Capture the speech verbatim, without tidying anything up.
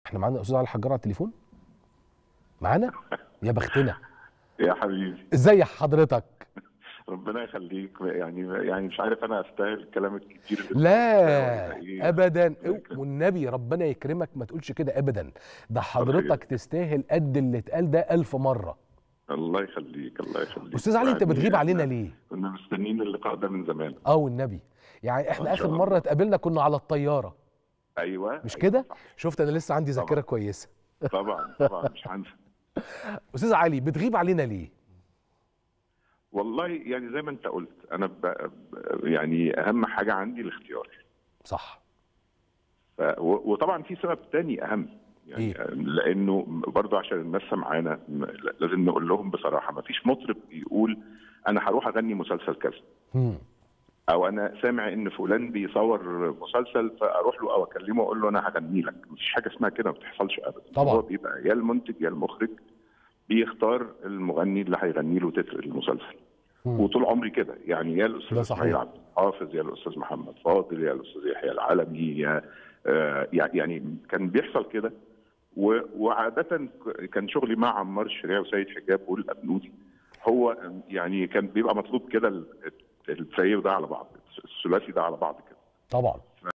احنا معانا الاستاذ علي الحجار على التليفون. معانا يا بختنا. يا حبيبي ازاي حضرتك؟ ربنا يخليك. يعني يعني مش عارف انا استاهل الكلام الكتير اللي لا إيه؟ ابدا، والنبي ربنا يكرمك ما تقولش كده ابدا، ده حضرتك تستاهل قد اللي اتقال ده ألف مرة. الله يخليك الله يخليك. استاذ علي انت بتغيب علينا ليه؟ كنا مستنيين اللقاء ده من زمان. اه والنبي، يعني احنا اخر مرة اتقابلنا كنا على الطيارة. ايوه مش أيوة كده؟ صح. شفت انا لسه عندي ذاكرة كويسة. طبعا طبعا مش هنسى. استاذ علي بتغيب علينا ليه؟ والله يعني زي ما انت قلت انا ب... يعني اهم حاجه عندي الاختيار. صح. ف... و... وطبعا في سبب تاني اهم، يعني إيه؟ لانه برضه عشان الناس سمعانا لازم نقول لهم بصراحه ما فيش مطرب بيقول انا هروح اغني مسلسل كذا. امم او انا سامع ان فلان بيصور مسلسل فاروح له او اكلمه واقول له انا هغني لك. مفيش حاجه اسمها كده، ما بتحصلش ابدا. طبعا. هو بيبقى يا المنتج يا المخرج بيختار المغني اللي هيغني له تتر المسلسل. مم. وطول عمري كده، يعني يا الاستاذ اسماعيل عبد الحافظ يا الاستاذ محمد فاضل يا الاستاذ يحيى العلمي يا آه يعني كان بيحصل كده. وعاده كان شغلي مع عمار الشريعي وسيد حجاب والابنودي، هو يعني كان بيبقى مطلوب كده التريو ده على بعض، الثلاثي ده على بعض كده. طبعا.